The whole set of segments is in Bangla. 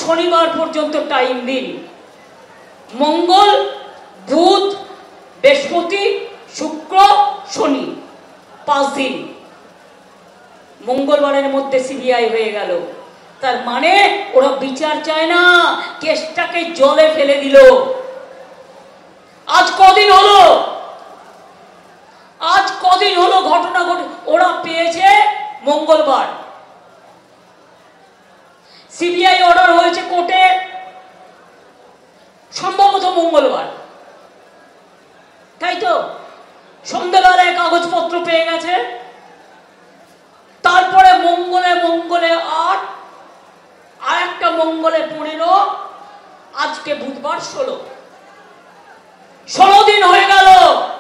শনিবার পর্যন্ত টাইম দিন। মঙ্গল, বুধ, বৃহস্পতি, শুক্র, শনি, 5 দিন। মঙ্গলবারের মধ্যে সিবিআই হয়ে গেল। তার মানে ওরা বিচার চায় না, কেসটাকে জলে ফেলে দিল। আজ কদিন হলো ঘটনা ঘটে, ওরা পেয়েছে মঙ্গলবার, সিবিআই অর্ডার হয়েছে কোর্টে সম্ভবত মঙ্গলবার, তাই তো? সন্ধ্যাবেলায় কাগজপত্র পেয়ে গেছে। তারপরে মঙ্গলে 8, আর একটা মঙ্গলে 15, আজকে বুধবার 16 দিন হয়ে গেল।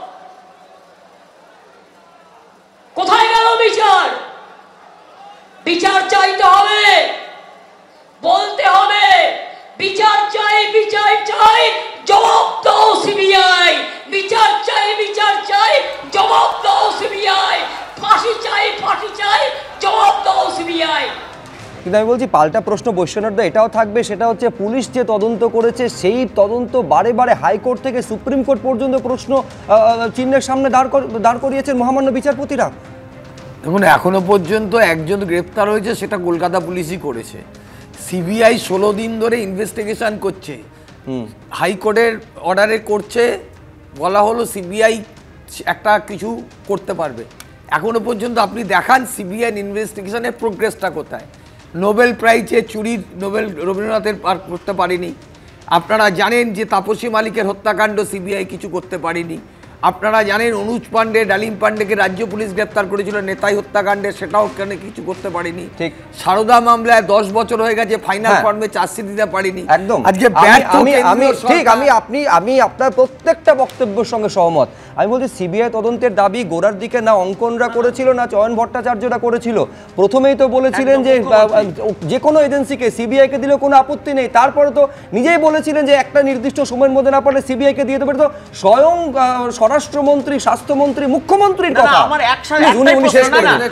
কোথায় গেল বিচার? বিচার চাইতে হবে, বলতে হবে বিচার চাই, বিচার চাই, জবাব দাও সিবিআই। বিচার চাই, বিচার চাই, জবাব দাও সিবিআই। ফাঁসি চাই, ফাঁসি চাই, জবাব দাও সিবিআই। কিন্তু আমি বলছি পাল্টা প্রশ্ন বৈশ্বনাথদা এটাও থাকবে, সেটা হচ্ছে পুলিশ যে তদন্ত করেছে সেই তদন্ত বারে বারে হাইকোর্ট থেকে সুপ্রিম কোর্ট পর্যন্ত প্রশ্ন চিহ্নের সামনে দাঁড় করিয়েছেন মহামান্য বিচারপতিরা। দেখুন, এখনো পর্যন্ত একজন গ্রেপ্তার হয়েছে, সেটা কলকাতা পুলিশই করেছে। সিবিআই 16 দিন ধরে ইনভেস্টিগেশন করছে, হাইকোর্টের অর্ডারে করছে, বলা হলো সিবিআই একটা কিছু করতে পারবে। এখনো পর্যন্ত আপনি দেখান সিবিআই ইনভেস্টিগেশনের প্রোগ্রেসটা কোথায়। নোবেল প্রাইজে চুরির নোবেল রবীন্দ্রনাথের পার করতে পারেনি। আপনারা জানেন যে তাপসী মালিকের হত্যাকাণ্ড সিবিআই কিছু করতে পারেনি। আপনারা জানেন অনুজ পাণ্ডে, ডালিম পাণ্ডেকে রাজ্য পুলিশ গ্রেপ্তার করেছিল নেতাই হত্যাকাণ্ডে, সেটাও কেন কিছু করতে পারেনি। ঠিক সারদা মামলায় 10 বছর হয়ে গেছে, ফাইনাল ফর্মে চার্জশিট দিতে পারেনি। একদম আজকে আমি আপনার প্রত্যেকটা বক্তব্যের সঙ্গে সহমত। আমি বলছি সিবিআই তদন্তের দাবি গোড়ার দিকে না অঙ্কনরা করেছিল না চয়ন ভট্টাচার্যরা করেছিল। প্রথমেই তো বলেছিলেন যে কোনো এজেন্সিকে সিবিআইকে দিলেও কোনো আপত্তি নেই, তারপরে তো নিজেই বলেছিলেন যে একটা নির্দিষ্ট সময়ের মধ্যে না পারলে সিবিআইকে দিয়ে দেবে। তো স্বয়ং স্বরাষ্ট্রমন্ত্রী, স্বাস্থ্যমন্ত্রী, মুখ্যমন্ত্রীর কথা উনি শেষ করে দিন।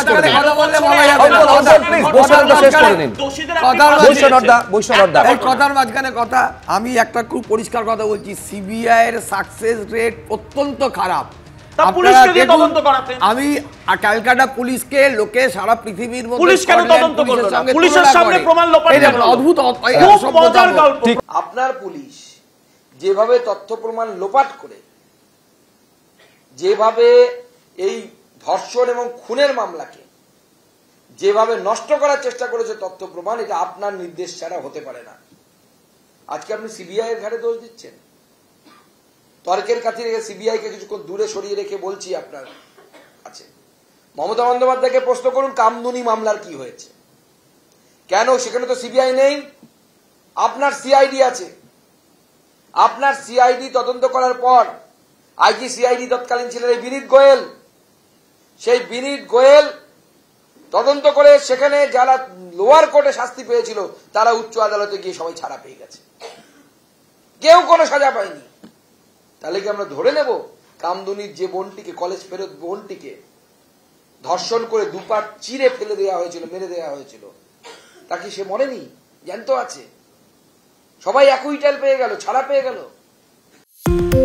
কথার মাঝখানে কথা, আমি একটা খুব পরিষ্কার কথা বলছি, সিবিআই এর সাকসেস রেট অত্যন্ত খারাপ। আমি ক্যালকাটা পুলিশকে লোকে সারা পৃথিবীর মধ্যে অদ্ভুত। আপনার পুলিশ যেভাবে তথ্য প্রমাণ লোপাট করে, যেভাবে এই ধর্ষণ এবং খুনের মামলাকে যেভাবে নষ্ট করার চেষ্টা করেছে তথ্য প্রমাণ, এটা আপনার নির্দেশ ছাড়া হতে পারে না। আজকে আপনি সিবিআই এর ঘাড়ে দোষ দিচ্ছেন। তর্কের কাছে সিবিআই কে কিছুক্ষণ দূরে সরিয়ে রেখে বলছি আপনার কাছে, মমতা বন্দ্যোপাধ্যায়কে প্রশ্ন করুন কামদুনি মামলার কি হয়েছে, কেন সেখানে তো সিবিআই নেই, আপনার সিআইডি আছে। আপনার সিআইডি তদন্ত করার পর আইজি সিআইডি তৎকালীন ছিলেন এই বিনীত গোয়েল, সেই বিনীত গোয়েল তদন্ত করে সেখানে যারা লোয়ার কোর্টে শাস্তি পেয়েছিল তারা উচ্চ আদালতে গিয়ে সবাই ছাড়া পেয়ে গেছে, কেউ কোনো সাজা পায়নি। তাহলে কি আমরা ধরে নেব কামদুনির যে বোনটিকে, কলেজ ফেরত বোনটিকে ধর্ষণ করে দুপাট চিরে ফেলে দেওয়া হয়েছিল, মেরে দেওয়া হয়েছিল, তা কি সে মরেনি? জ্যান্ত আছে। সবাই একই টাইল পেয়ে গেল, ছাড়া পেয়ে গেল।